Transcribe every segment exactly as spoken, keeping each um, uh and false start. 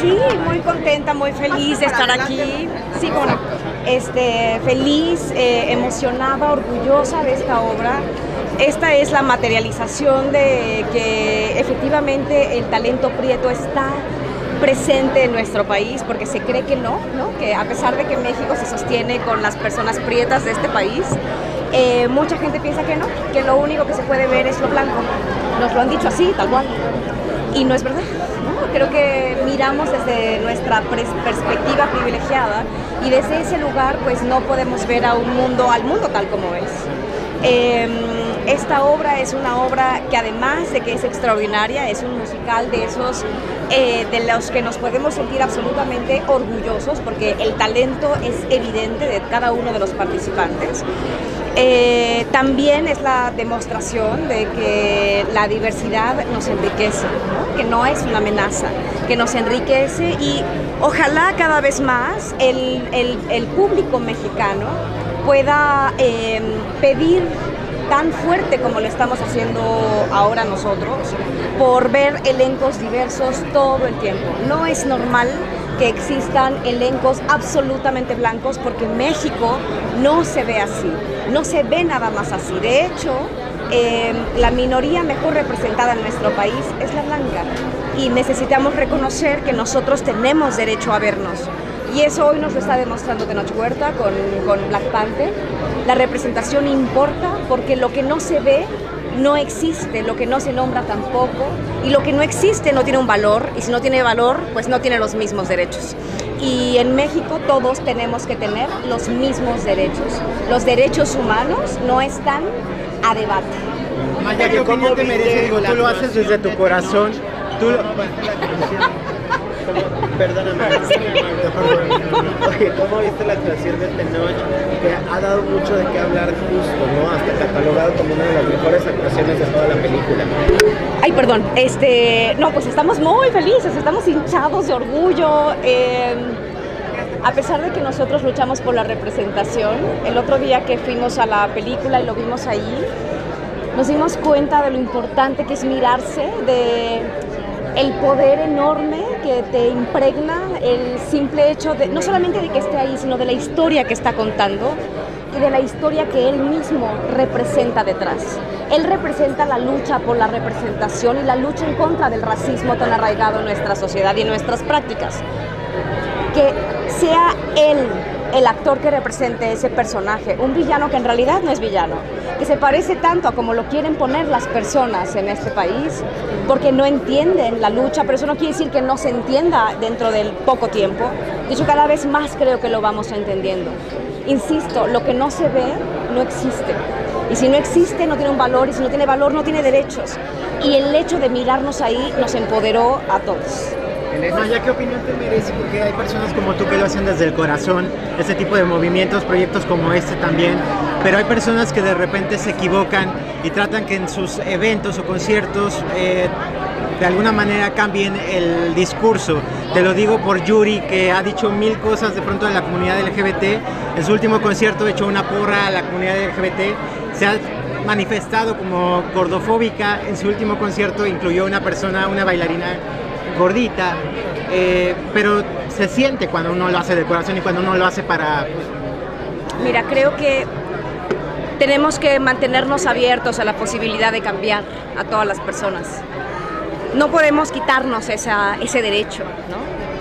Sí, muy contenta, muy feliz de estar aquí. Sí, bueno, este, feliz, eh, emocionada, orgullosa de esta obra. Esta es la materialización de que efectivamente el talento prieto está presente en nuestro país, porque se cree que no, ¿no? Que a pesar de que México se sostiene con las personas prietas de este país, eh, mucha gente piensa que no, que lo único que se puede ver es lo blanco. Nos lo han dicho así, tal cual. Y no es verdad, ¿no? Creo que miramos desde nuestra perspectiva privilegiada y desde ese lugar pues no podemos ver a un mundo, al mundo tal como es. Eh, esta obra es una obra que además de que es extraordinaria, es un musical de esos eh, de los que nos podemos sentir absolutamente orgullosos porque el talento es evidente de cada uno de los participantes. Eh, también es la demostración de que la diversidad nos enriquece, ¿no? Que no es una amenaza, que nos enriquece y ojalá cada vez más el, el, el público mexicano pueda eh, pedir tan fuerte como lo estamos haciendo ahora nosotros, por ver elencos diversos todo el tiempo. No es normal que existan elencos absolutamente blancos porque México no se ve así, no se ve nada más así. De hecho, eh, la minoría mejor representada en nuestro país es la blanca y necesitamos reconocer que nosotros tenemos derecho a vernos. Y eso hoy nos lo está demostrando Tenoch Huerta con, con Black Panther. La representación importa porque lo que no se ve no existe, lo que no se nombra tampoco, y lo que no existe no tiene un valor, y si no tiene valor, pues no tiene los mismos derechos. Y en México todos tenemos que tener los mismos derechos. Los derechos humanos no están a debate. Maya, ¿qué opinión te merece? Digo, tú lo haces desde tu corazón. Tú lo... Perdóname. Oye, ¿cómo viste la actuación de Tenoch? Que ha dado mucho de qué hablar justo, ¿no? Hasta catalogado como una de las mejores actuaciones de toda la película. Ay, perdón. Este, no, pues estamos muy felices, estamos hinchados de orgullo. Eh, a pesar de que nosotros luchamos por la representación, el otro día que fuimos a la película y lo vimos ahí, nos dimos cuenta de lo importante que es mirarse, de el poder enorme que te impregna el simple hecho de, no solamente de que esté ahí, sino de la historia que está contando y de la historia que él mismo representa detrás. Él representa la lucha por la representación y la lucha en contra del racismo tan arraigado en nuestra sociedad y en nuestras prácticas. Que sea él el actor que represente ese personaje, un villano que en realidad no es villano, que se parece tanto a como lo quieren poner las personas en este país, porque no entienden la lucha, pero eso no quiere decir que no se entienda dentro del poco tiempo. De hecho, cada vez más creo que lo vamos entendiendo. Insisto, lo que no se ve no existe. Y si no existe, no tiene un valor, y si no tiene valor, no tiene derechos. Y el hecho de mirarnos ahí nos empoderó a todos. Maya, ¿qué opinión te merece? Porque hay personas como tú que lo hacen desde el corazón, este tipo de movimientos, proyectos como este también, pero hay personas que de repente se equivocan y tratan que en sus eventos o conciertos eh, de alguna manera cambien el discurso. Te lo digo por Yuri, que ha dicho mil cosas de pronto de la comunidad L G B T. En su último concierto ha hecho una porra a la comunidad L G B T. Se ha manifestado como gordofóbica. En su último concierto incluyó una persona, una bailarina gordita, eh, pero se siente cuando uno lo hace de corazón y cuando uno lo hace para... Mira, creo que tenemos que mantenernos abiertos a la posibilidad de cambiar a todas las personas. No podemos quitarnos esa, ese derecho, ¿no?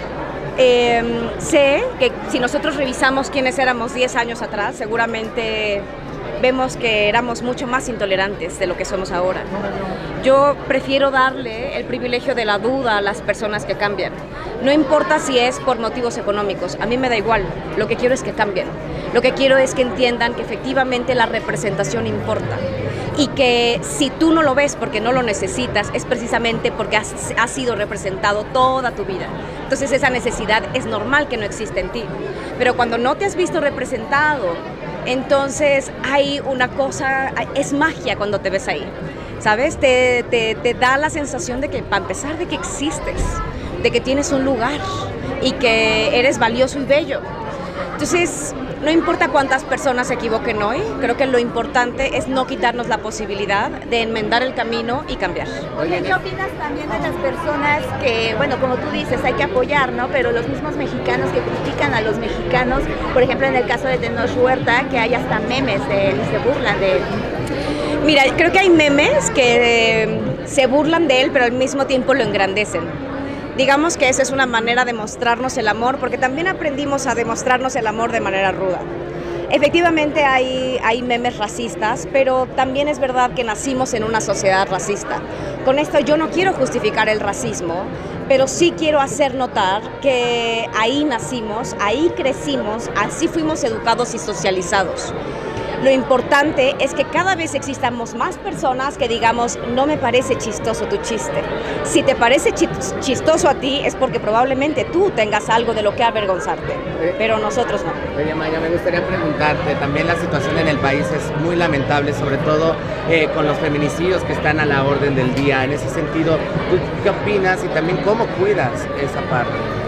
Eh, sé que si nosotros revisamos quiénes éramos diez años atrás, seguramente vemos que éramos mucho más intolerantes de lo que somos ahora. Yo prefiero darle el privilegio de la duda a las personas que cambian. No importa si es por motivos económicos, a mí me da igual. Lo que quiero es que cambien. Lo que quiero es que entiendan que efectivamente la representación importa. Y que si tú no lo ves porque no lo necesitas, es precisamente porque has, has sido representado toda tu vida. Entonces esa necesidad es normal que no exista en ti. Pero cuando no te has visto representado, entonces hay una cosa, es magia cuando te ves ahí, ¿sabes? Te, te, te da la sensación de que, para empezar, de que existes, de que tienes un lugar y que eres valioso y bello. Entonces, No importa cuántas personas se equivoquen hoy, creo que lo importante es no quitarnos la posibilidad de enmendar el camino y cambiar. Oye, ¿qué opinas también de las personas que, bueno, como tú dices, hay que apoyar, ¿no? Pero los mismos mexicanos que critican a los mexicanos, por ejemplo, en el caso de Tenoch Huerta, que hay hasta memes de él y se burlan de él. Mira, creo que hay memes que eh, se burlan de él, pero al mismo tiempo lo engrandecen. Digamos que esa es una manera de mostrarnos el amor, porque también aprendimos a demostrarnos el amor de manera ruda. Efectivamente hay, hay memes racistas, pero también es verdad que nacimos en una sociedad racista. Con esto yo no quiero justificar el racismo, pero sí quiero hacer notar que ahí nacimos, ahí crecimos, así fuimos educados y socializados. Lo importante es que cada vez existamos más personas que digamos, no me parece chistoso tu chiste. Si te parece chistoso a ti es porque probablemente tú tengas algo de lo que avergonzarte, pero nosotros no. Oye, Maya, me gustaría preguntarte, también la situación en el país es muy lamentable, sobre todo eh, con los feminicidios que están a la orden del día. En ese sentido, ¿tú qué opinas y también cómo cuidas esa parte?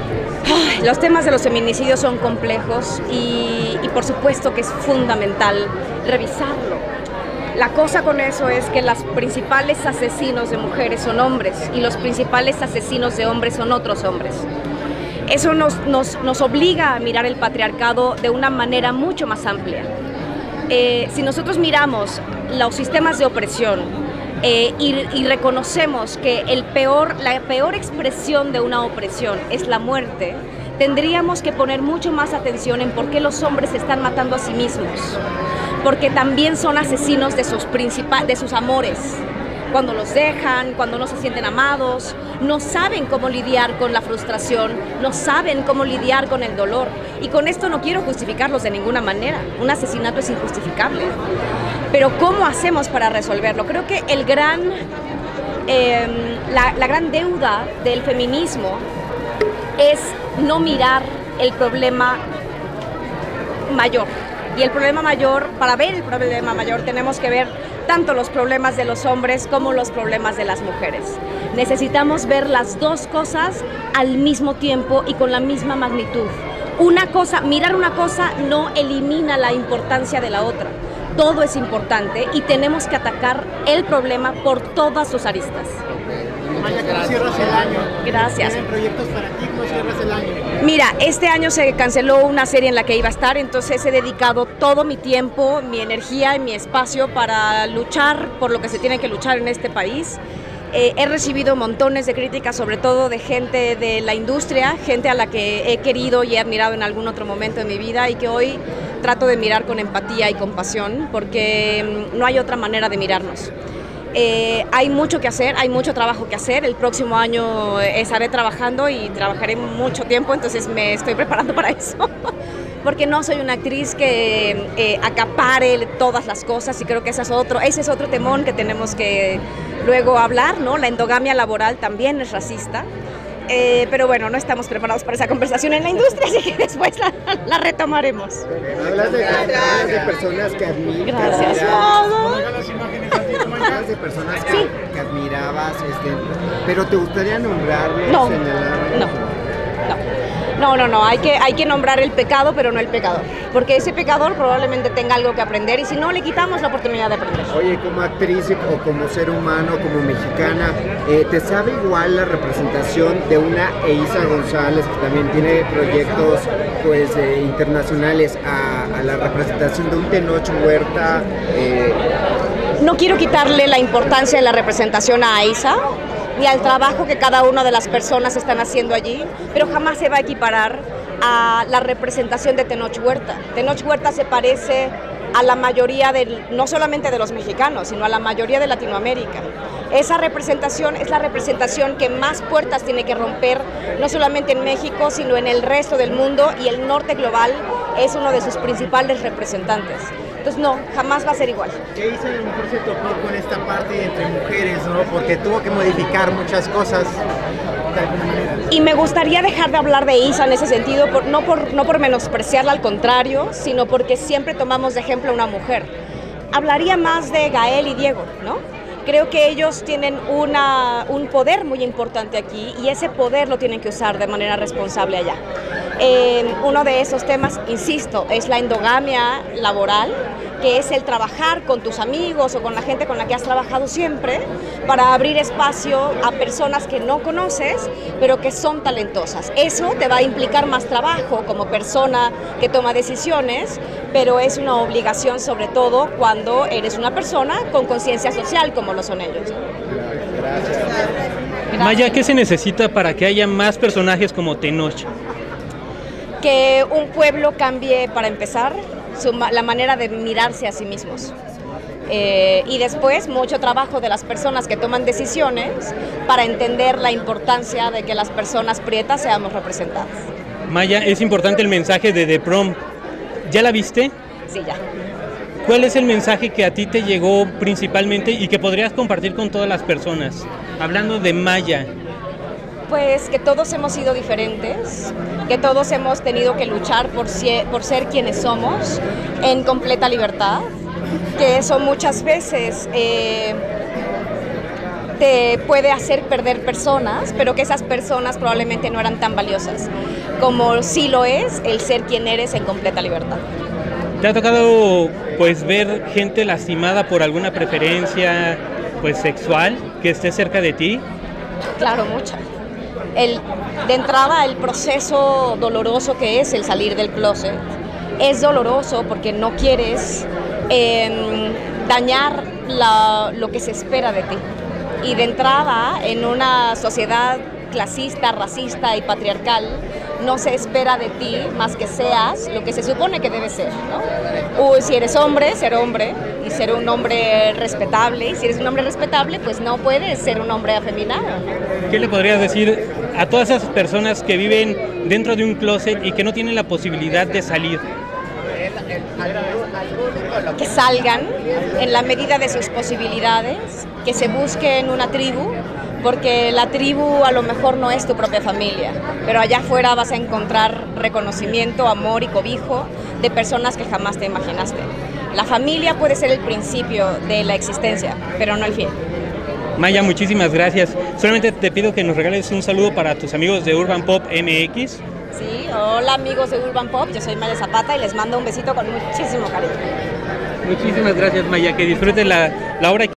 Los temas de los feminicidios son complejos y, y por supuesto que es fundamental revisarlo. La cosa con eso es que los principales asesinos de mujeres son hombres y los principales asesinos de hombres son otros hombres. Eso nos, nos, nos obliga a mirar el patriarcado de una manera mucho más amplia. Eh, si nosotros miramos los sistemas de opresión, Eh, y, y reconocemos que el peor, la peor expresión de una opresión es la muerte, tendríamos que poner mucho más atención en por qué los hombres se están matando a sí mismos, porque también son asesinos de sus, principal, de sus amores. Cuando los dejan, cuando no se sienten amados, no saben cómo lidiar con la frustración, no saben cómo lidiar con el dolor. Y con esto no quiero justificarlos de ninguna manera, un asesinato es injustificable. Pero ¿cómo hacemos para resolverlo? Creo que el gran, eh, la, la gran deuda del feminismo es no mirar el problema mayor. Y el problema mayor, para ver el problema mayor, tenemos que ver tanto los problemas de los hombres como los problemas de las mujeres. Necesitamos ver las dos cosas al mismo tiempo y con la misma magnitud. Una cosa, mirar una cosa no elimina la importancia de la otra. Todo es importante y tenemos que atacar el problema por todas sus aristas. Maya, ¿cómo cierras el año? Gracias. ¿Tienen proyectos para ti? ¿Cómo cierras el año? Mira, este año se canceló una serie en la que iba a estar, entonces he dedicado todo mi tiempo, mi energía y mi espacio para luchar por lo que se tiene que luchar en este país. Eh, he recibido montones de críticas, sobre todo de gente de la industria, gente a la que he querido y he admirado en algún otro momento de mi vida y que hoy trato de mirar con empatía y compasión, porque no hay otra manera de mirarnos. Eh, hay mucho que hacer, hay mucho trabajo que hacer. El próximo año estaré trabajando y trabajaré mucho tiempo, entonces me estoy preparando para eso. Porque no soy una actriz que eh, acapare todas las cosas y creo que ese es otro, ese es otro temón que tenemos que luego hablar, ¿no? La endogamia laboral también es racista. Eh, pero bueno, no estamos preparados para esa conversación en la industria, así que después la, la retomaremos. Hablas de, hablas de personas que admiras. Gracias. Hablas de personas que, sí. que admirabas, este, pero ¿te gustaría nombrarlos? No, en el... no, no. No, no, no, hay que, hay que nombrar el pecado, pero no el pecador, porque ese pecador probablemente tenga algo que aprender y si no, le quitamos la oportunidad de aprender. Oye, como actriz o como ser humano, como mexicana, eh, ¿te sabe igual la representación de una Eiza González, que también tiene proyectos pues, eh, internacionales, a, a la representación de un Tenoch Huerta? Eh... No quiero quitarle la importancia de la representación a Eiza, ni al trabajo que cada una de las personas están haciendo allí, pero jamás se va a equiparar a la representación de Tenoch Huerta. Tenoch Huerta se parece a la mayoría, de, no solamente de los mexicanos, sino a la mayoría de Latinoamérica. Esa representación es la representación que más puertas tiene que romper, no solamente en México, sino en el resto del mundo, y el norte global es uno de sus principales representantes. Entonces no, jamás va a ser igual. Eiza a lo mejor se topó con esta parte entre mujeres, ¿no? Porque tuvo que modificar muchas cosas de alguna manera. Y me gustaría dejar de hablar de Eiza en ese sentido, por, no, por, no por menospreciarla, al contrario, sino porque siempre tomamos de ejemplo a una mujer. Hablaría más de Gael y Diego, ¿no? Creo que ellos tienen una, un poder muy importante aquí y ese poder lo tienen que usar de manera responsable allá. Eh, uno de esos temas, insisto, es la endogamia laboral, que es el trabajar con tus amigos o con la gente con la que has trabajado siempre para abrir espacio a personas que no conoces, pero que son talentosas. Eso te va a implicar más trabajo como persona que toma decisiones, pero es una obligación sobre todo cuando eres una persona con conciencia social como lo son ellos. Gracias. Maya, ¿qué se necesita para que haya más personajes como Tenoch? Que un pueblo cambie, para empezar, su, la manera de mirarse a sí mismos. Eh, y después mucho trabajo de las personas que toman decisiones para entender la importancia de que las personas prietas seamos representadas. Maya, es importante el mensaje de The Prom. ¿Ya la viste? Sí, ya. ¿Cuál es el mensaje que a ti te llegó principalmente y que podrías compartir con todas las personas? Hablando de Maya. Pues que todos hemos sido diferentes, que todos hemos tenido que luchar por, por ser quienes somos en completa libertad, que eso muchas veces eh, te puede hacer perder personas, pero que esas personas probablemente no eran tan valiosas, como sí lo es el ser quien eres en completa libertad. ¿Te ha tocado pues ver gente lastimada por alguna preferencia pues sexual que esté cerca de ti? Claro, mucha. El, de entrada, el proceso doloroso que es el salir del closet es doloroso porque no quieres eh, dañar la, lo que se espera de ti. Y de entrada, en una sociedad clasista, racista y patriarcal, no se espera de ti más que seas lo que se supone que debes ser, ¿no? O si eres hombre, ser hombre y ser un hombre respetable, y si eres un hombre respetable, pues no puedes ser un hombre afeminado, ¿no? ¿Qué le podrías decir a todas esas personas que viven dentro de un closet y que no tienen la posibilidad de salir? Que salgan en la medida de sus posibilidades, que se busquen una tribu, porque la tribu a lo mejor no es tu propia familia, pero allá afuera vas a encontrar reconocimiento, amor y cobijo de personas que jamás te imaginaste. La familia puede ser el principio de la existencia, pero no el fin. Maya, muchísimas gracias. Solamente te pido que nos regales un saludo para tus amigos de Urban Pop M X. Sí, hola amigos de Urban Pop, yo soy Maya Zapata y les mando un besito con muchísimo cariño. Muchísimas gracias, Maya, que disfruten la, la obra.